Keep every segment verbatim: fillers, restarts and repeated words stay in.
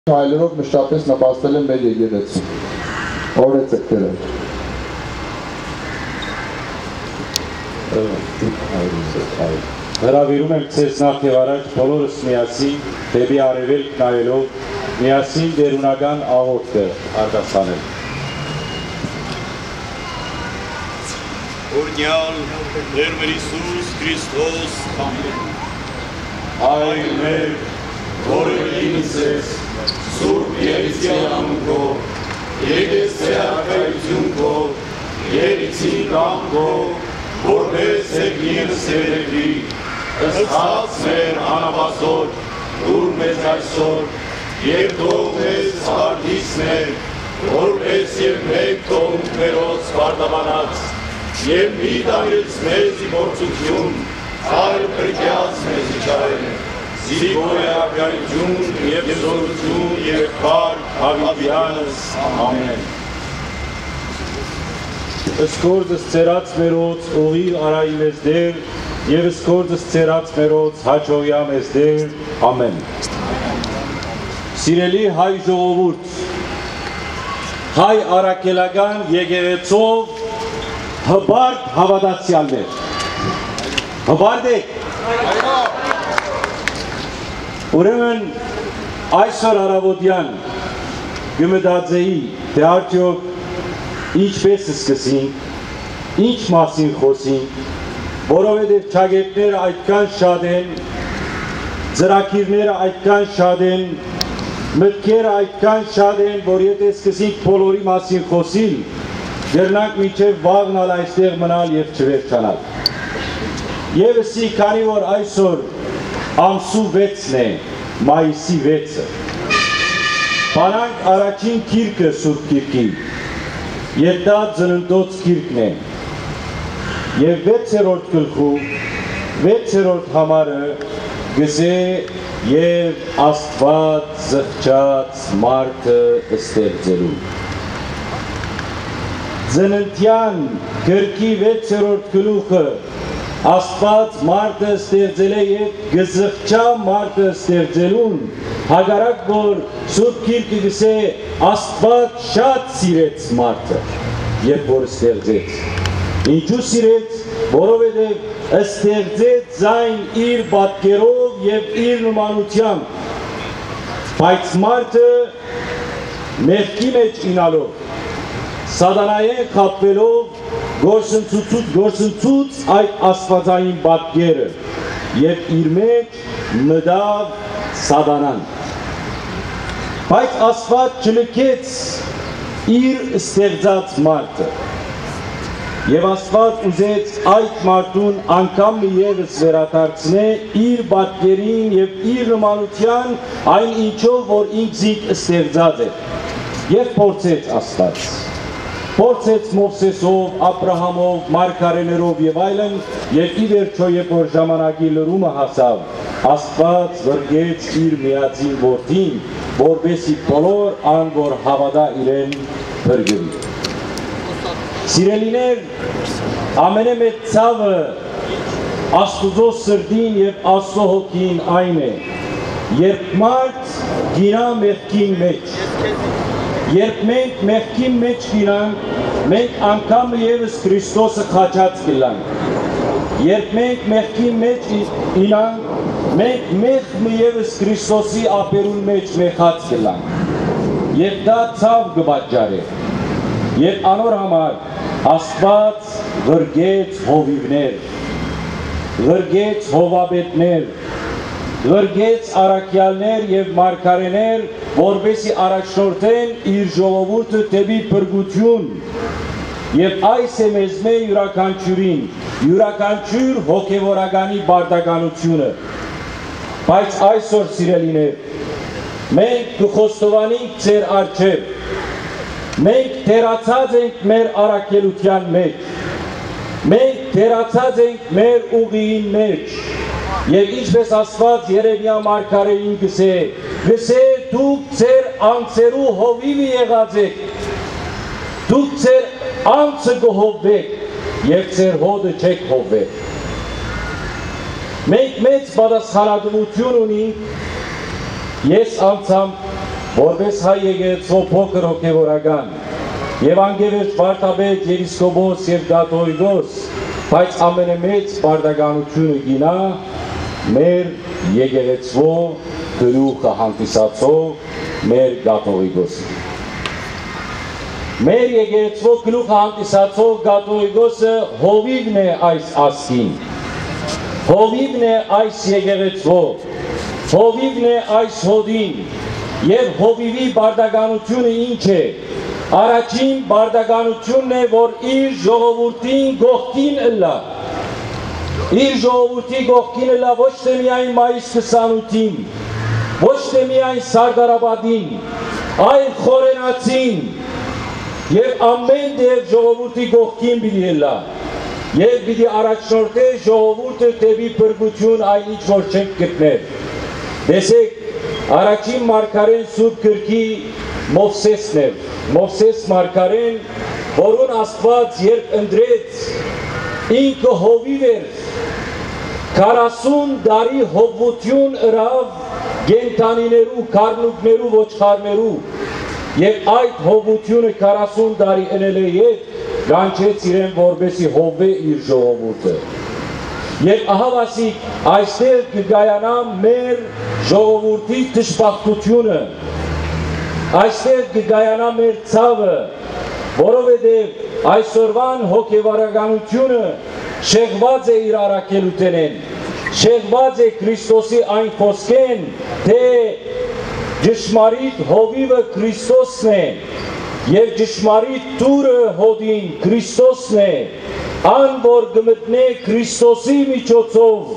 Հայլերով մշտապես նպաստել են մեր եկեղեցուն։ Օրեցեք դերը։ Հրավիրում եմ ձեզ նախ և առաջ բոլորս միասին դեպի արևելք նայելով միասին դերունական աղոթքը արտասանել։ Օրհնյալ Տեր մեր Հիսուս Քրիստոս, ամեն։ Հայր մեր, որը լինես ես, Սուրբ Երիցի անունքով, եկեղեցի արքայություն քո, երիցի կամքով, որպես եկնիրս երևի, ըսած մեր անավազոր, դուր մեզ այսօր, և թող մեզ հարգիսներ, որպես և մեկ թող մերոց վարդաբանած, և մի տանից մեզի գործություն, այլ պրկյաց մեզի չարեն, զիգոյ արգայություն և զորություն և պար հավիտյանս, ամեն։ Ըսկորդս ծերած մերոց ուղի արայի մեզ դեր, և ըսկորդս ծերած մերոց հաճողյա մեզ դեր, ամեն։ Սիրելի հայ ժողովուրդ, հայ առաքելական եկեղեցով հբարդ հավատացյալներ, հբարդ եք։ Ուրեմն այսօր առավոտյան գմդածեի, թե արդյոք ինչպես սկսենք, ինչ մասին խոսենք, որովհետև ճագետները այդքան շատ են, ծրագիրները այդքան շատ են, մտքերը այդքան շատ են, որ եթե սկսենք բոլորի մասին խոսիլ, դեռնանք մինչև վաղնալ այստեղ մնալ և չվերջանալ։ Եվսի, քանի որ այսօր ամսու վեցն է, մայիսի վեցը, բանանք առաջին գիրքը Սուրբ Գիրքի, և դա ծննդոց գիրքն է, և վեցերորդ գլխու, վեցերորդ համարը գսե և Աստված զղջաց մարդը ստեղծելու։ Ծննդյան գրքի վեցերորդ գլուխը Աստված մարդը ստեղծել է և գզղջա մարդը ստեղծելուն, հակառակ որ Սուրբ Գիրքը գսե Աստված շատ սիրեց մարդը, երբ որ ստեղծեց։ Ինչու սիրեց, որովհետև ստեղծեց ձայն իր պատկերով և իր նմանությամբ, բայց մարդը մեղքի մեջ ինալով, սատանայեն խաբվելով, գործընծուց այդ աստվածային պատկերը և իր մեջ մտավ սատանան։ Բայց Աստված չլքեց իր ստեղծած մարդը և Աստված ուզեց այդ մարդուն անգամ մի ևս վերադարձնե իր պատկերին և իր նմանության այն ինչով, որ ինքզինք ստեղծած է և փորձեց Աստված։ Փորձեց Մովսեսով, Աբրահամով, մարգարեներով և այլն, և ի վերջո երբ որ ժամանակի լրումը հասավ, Աստված վրգեց իր միածին որդին, որպեսզի բոլոր ան, որ հավատա իրեն փրկվի։ Սիրելիներ, ամենամեծ ցավը Աստուծո սրտին և Աստծո հոգին այն է, երբ մարդ գինա մեղքին մեջ։ Երբ մենք մեղքին մեջ գինանք, մենք անգամ ևս Քրիստոսը խաչած կլանք։ Երբ մենք մեղքին մեջ գինանք, մենք մեղք ևս Քրիստոսի ապերուն մեջ մեղած կլանք։ Եվ դա ցավ կպատճառի։ Եվ անոր համար Աստված վրգեց հովիվներ, վրգեց հովաբետներ, վրգեց առաքյալներ և մարգարեներ, որպեսզի առաջնորդեն իր ժողովուրդը դեպի փրկություն։ Եվ այս է մեզ մեր յուրաքանչյուրին, յուրաքանչյուր հոգևորականի բարդականությունը։ Բայց այսօր սիրելիներ, մենք կխոստովանենք ձեր առջև, մենք թերացած ենք մեր առաքելության մեջ, մենք թերացած ենք մեր ուղիին մեջ, և ինչպես Աստված Երեմիա մարգարեին գսե, գսե դուք ձեր անձերու հովիվը եղած եք, դուք ձեր անձը կհովվեք և ձեր հոդը չեք հովվեք։ Մենք մեծ պատասխանատվություն ունենք, ես անձամբ որպես հայ եկեղեցու փոքր հոգևորական եւ անգևերջ վարդապետ եպիսկոպոս եւ կաթողիկոս, բայց ամենամեծ բարդականությունը գինա մեր եկեղեցու գլուխը հանդիսացող մեր կաթողիկոսը։ Մեր եկեղեցու գլուխը հանդիսացող կաթողիկոսը հովիվն է այս ազգին, հովիվն է այս եկեղեցու, հովիվն է այս հոդին, եւ հովիվի բարդականությունը ինչ է։ Առաջին բարդականությունն է, որ իր ժողովրդին գողքին ըլլա, իր ժողովրդի գողքին ըլլա ոչ թե միայն մայիս քսանութին, ոչ թե միայն Սարդարաբադին, այլ խորենացին եւ ամեն դեպ ժողովրդի գողքին պիտի ելա եւ պիտի առաջնորդե ժողովուրդը դեպի փրկություն, այլ ինչ որ չենք գտնել։ Տեսեք, առաջին մարգարեն Սուրբ Գրքի Մովսեսն է, Մովսես մարգարեն, որուն Աստված երբ ընտրեց, ինքը հովիվ էր, քառասուն տարի հովվություն ըրավ գենթանիներու, քառնուկներու, ոչխարներու եւ այդ հովությունը քառասուն տարի ընել է ետ գանչեց իրեն որպեսի հովվե իր ժողովուրդը։ Եվ ահավասիկ այստեղ կգայանա մեր ժողովուրդի դժբախտությունը, այստեղ կգայանա մեր ցավը, որովհետև այսօրվան հոգևորականությունը շեղված է իր առաքելութենեն, շեղված է Քրիստոսի այն խոսքեն, թե ճշմարիտ հովիվը Քրիստոսն է եւ ճշմարիտ դուրը հոդին Քրիստոսն է, ան որ գմտնե Քրիստոսի միջոցով,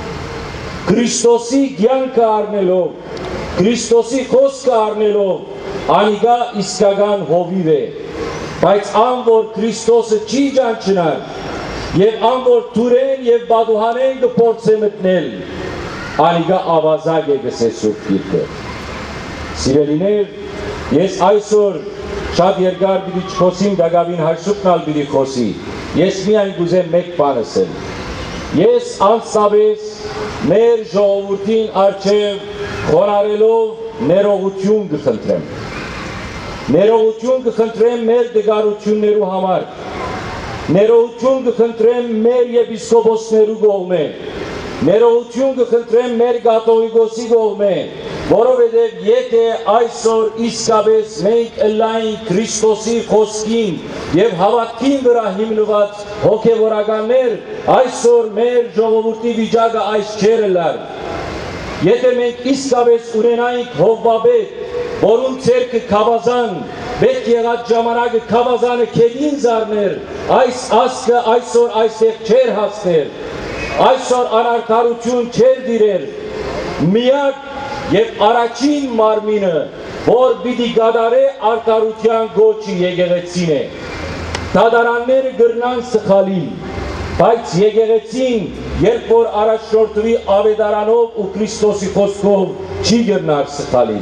Քրիստոսի կյանքը առնելով, Քրիստոսի խոսքը առնելով, անիգա իսկական հովիվ է, բայց ան որ Քրիստոսը չի ճանչնար, եւ ան որ դուրեն եւ բադուհանեն կփորձե մտնել, անիգա ավազակ է գսե Սուրբ Գիրքը։ Սիրելիներ, ես այսօր շատ երկար պիտի չխոսիմ, դակավին Հայրսուքնալ պիտի խոսի, ես միայն կուզեմ մեկ բան ասել։ Ես անցապես մեր ժողովրդին առջև խոնարհելով ներողություն կխնդրեմ։ Ներողություն կխնդրեմ մեր դգարություններու համար, ներողություն կխնդրեմ մեր եպիսկոպոսներու կողմէ, ներողություն կխնդրեմ մեր կաթողիկոսի կողմէ, որովհետև եթե այսօր իսկապես մենք ըլլային Քրիստոսի խոսքին եւ հավատքին վրա հիմնված հոգևորականներ, այսօր մեր ժողովրդի վիճակը այս չէր ըլլար։ Եթե մենք իսկապես ունենայինք Հովվաբետ, որուն ցերկը Քավազան, պետք եղած ժամանակը Քավազանը քեդին զարներ, այս ասկը այսօր այստեղ չէր հասներ, այսօր անարդարություն չէր դիրեր, միակ եւ առաջին մարմինը, որ պիտի գադարե արդարության գոչի եկեղեցին է։ Դատարանները գրնան սխալին, բայց եկեղեցին, երբ որ առաջնորդվի ավետարանով ու Քրիստոսի խոսքով, չի գրնար սխալին։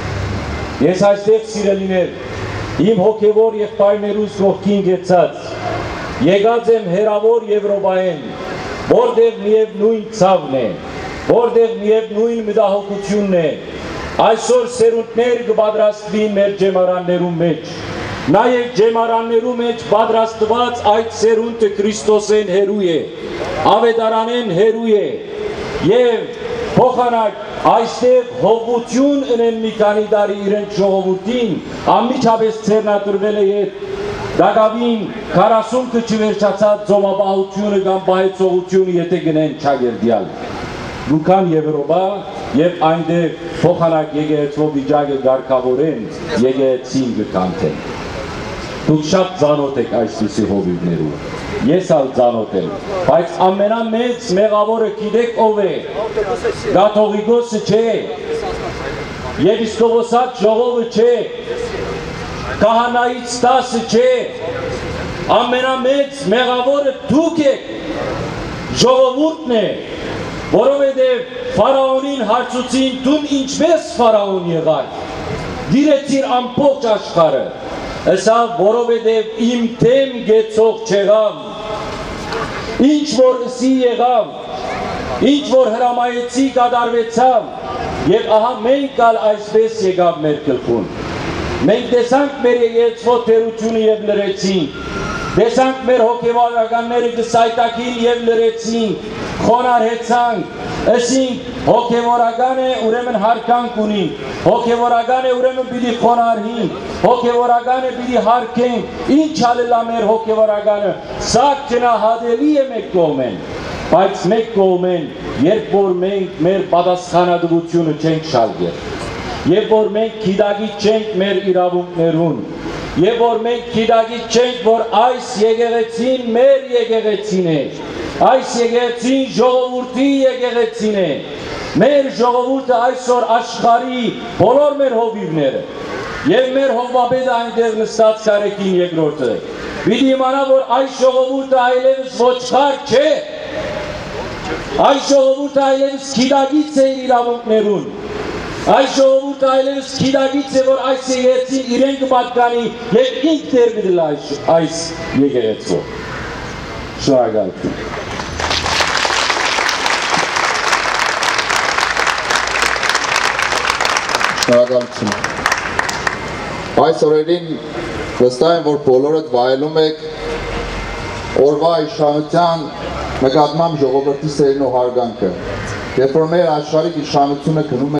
Ես այստեղ սիրելիներ, իմ հոգևոր եղբայրներուս կողքին գեցած, եկած եմ հերավոր Եվրոպայեն, որտեղ միևնույն ցավն է, որտեղ միևնույն մտահոգությունն է, այսօր սերունդներ կպատրաստվի մեր ջեմարաններու մեջ, նաև ջեմարաններու մեջ պատրաստված այդ սերունդը Քրիստոսեն հերու է, ավետարանեն հերու է, եւ փոխանակ այստեղ հովվություն ունեն մի քանի տարի իրենց ժողովրդին, անմիջապես ցերնատրվել է ետ դակավին քառասունքը չվերջացած ձոմապահությունը կամ պահեցողությունը եթե գնեն չագերդյալ։ Դուքան Եվրոպա եւ այնտեղ փոխանակ եկեղեցու վիճակը գարկավորեն եկեղեցին կկանթեն։ Դուք շատ ծանոթ եք այսպիսի հովիվներու, ես ալ ծանոթ եմ, բայց ամենամեծ մեղավորը գիտեք ով է, կաթողիկոսը չէ, եպիսկոպոսատ ժողովը չէ, քահանայից դասը չէ, ամենամեծ մեղավորը դուք եք, ժողովուրդն է, որովհետև Ֆարաոնին հարցուցին դուն ինչպես Ֆարաոն եղար, դիրեցիր ամբողջ աշխարհը, ըսա որովհետև իմ թեմ գեցող չեղավ, ինչ որ ըսի եղավ, ինչ որ հրամայեցի կատարվեցավ, Եվ ահա մենք կալ այսպես եկավ մեր գլխուն։ Մենք տեսանք մեր եկեղեցու թերությունը եւ լրեցինք։ Տեսանք մեր հոգեվարականները գսայտակին եւ լրեցինք, խոնարհեցանք, ըսինք հոգեվորական է ուրեմն հարկանք ունի, հոգեվորական է ուրեմն պիտի խոնարհենք, հոգեվորական է պիտի հարկենք, ինչ ալելա մեր հոգեվորականը, սա գնահատելի է մեկ կողմեն, բայց մեկ կողմեն, երբ որ մենք մեր պատասխանատվությունը չենք շալգել, եւ որ մենք գիտակից չենք մեր իրավունքներուն, եւ որ մենք գիտակից չենք, որ այս եկեղեցին մեր եկեղեցին է, այս եկեղեցին ժողովրդի եկեղեցին է, մեր ժողովուրդը այսօր աշխարհի բոլոր մեր հովիվները, եւ մեր հովվապետը այնտեղ նստած Կարեկին երկրորդը, պիտի իմանա, որ այս ժողովուրդը այլևս ոչխար չէ, այս ժողովուրդը այլևս գիտակից է իր իրավունքներուն, այս ժողովուրդը այլևս գիտակից է, որ այս եկեղեցին իրեն կպատկանի եւ ինքն դեր դրել այս եկեղեցու։ Շնորհակալություն։ Շնորհակալություն։ Այս օրերին վստահ եմ, որ բոլորդ վայելում եք օրվա իշխանության նկատմամբ ժողովրդի սերն ու հարգանքը։ Երբ որ մեր աշխարհիկ իշխանությունը գնում է